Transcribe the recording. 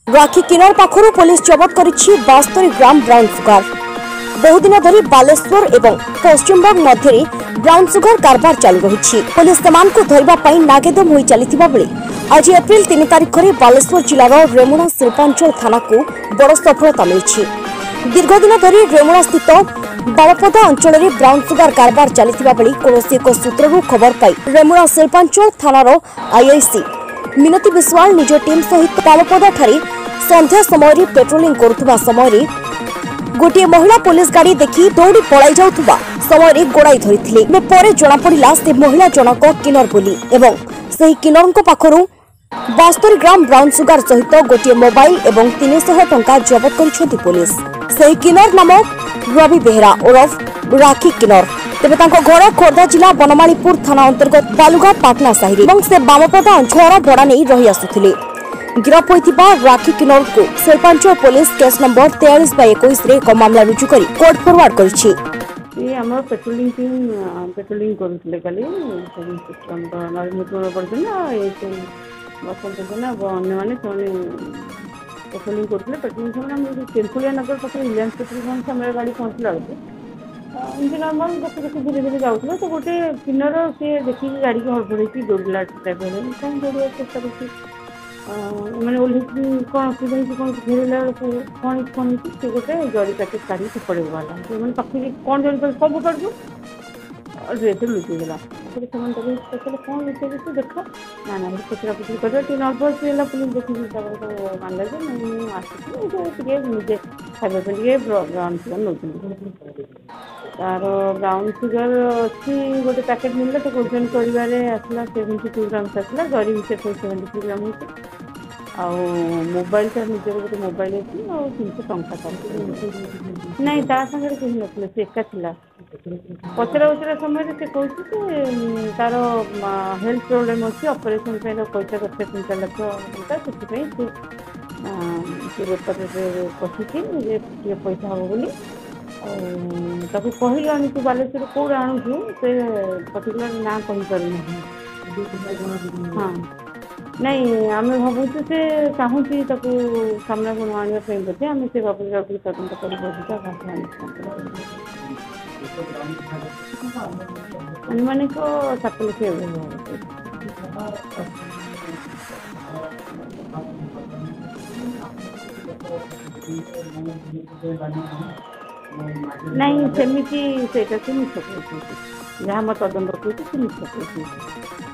राखी किनार पाखर पुलिस जबत करिछि 72 ग्राम ब्राउन सुगर। बहुदिन धरी बालेश्वर एवं पश्चिमबंग मध्य ब्राउन सुगर कारबार चालू रही। पुलिस सेमानकु धरिबा पई नागेदम होई चलिथिबा बेले आज एप्रिल 3 तारिख रे बालेश्वर जिलार रेमुणा शिल्पांचल थाना को बड़ सफलता मिली। दीर्घ दिन धरी रेमुणा स्थित बालपदा अंचल में ब्राउन सुगर कारबार चलिथिबा बेले कोनोसी एक सूत्ररू खबर पाई रेमुणा शिल्पांचल थानार आईआईसी मिनती विश्वाल निज टीम सहित बालपदा ठारे संध्या समय पेट्रोलिंग करुवा समय गोटे महिला पुलिस गाड़ी देखि दौड़ी पलाई जाउथुबा समय गोड़ाई धरिथिले। परे जना पड़िला से महिला जनक किन्नर बोली एवं सही किन्नरଙ୍କ पाखरु 72 ग्राम ब्राउन सुगर सहित गोटे मोबाइल एवं 300 टंका जबत करिसेंती पुलिस। सही किन्नर नाम रवि बेहरा ओरफ राखी किन्नर। तेबे तांको घर खोर्धा जिला बनमालीपुर थाना अंतर्गत बालुगा पाटना साहिरे एवं से बामपदा अंचल भड़ा नहीं रही आसुथिले। गिरफ होइतिबा राखी किन्नर को शिल्पांचल पुलिस केस नंबर 43/21 रे एक मामला रुजु करी कोर्ट फॉरवर्ड करछि। ये हमर पेट्रोलिंग टीम पेट्रोलिंग करथले काली सब सिस्टम नरेंद्रपुर पड़थना ए बसंत ना अन्य माने सोने पेट्रोलिंग करथले। पेट्रोलिंग समय हम तेलकुलिया नगर पाखे रिलायंस पेट्रोल समय गाड़ी पहुंचला इनके नॉर्मल बस धीरे धीरे जाऊँ तो गोटे किन्नर सी देखिए गाड़ी को हड़बड़ी दौड़ा टाइप कौन दौड़ा चेष्टा कर मैंने ओल्ल कौन असुविधा कौन फेरला कौन कौन सी गोटे जड़ी पैकेट काढ़ी सेपड़े गला मैंने पाखे कौन जड़ी पैकेट सब काटू ड्रेस लुचीगला कौन लुचे देख ना ना पचरा पचरी कर नर्भस है पुलिस देखिए मानला आसिए निजे खाइबे ब्राउन सुगर नौ तार ब्राउन सुगर अच्छी गोटे पैकेट मिलला तो ओजन करसला 72 ग्राम्स आसला जरी भी 73 ग्राम हो मोबाइल तो निजर गोटे मोबाइल अच्छी और 300 टंका नहीं ता सागर कहीं नथिले से एका थिला पचरा उचरा समय से कहूँ तार हेल्थ प्रोब्लेम अच्छी ऑपरेशन पैसा करते 3 लाख टंका से बेपार पशिची पैसा हम बोली कहली आनी तू बालेश्वर कौन आणुचु से पर्टिकुलर ना कहीपर हाँ नहीं आम भावुँ से चाहूँगी सामना को आने बोधे आम से बाबू तदंत कर अनुमानिक 7 लाख नहीं सेमिति से मिछ जहाँ तदंत कर मिछ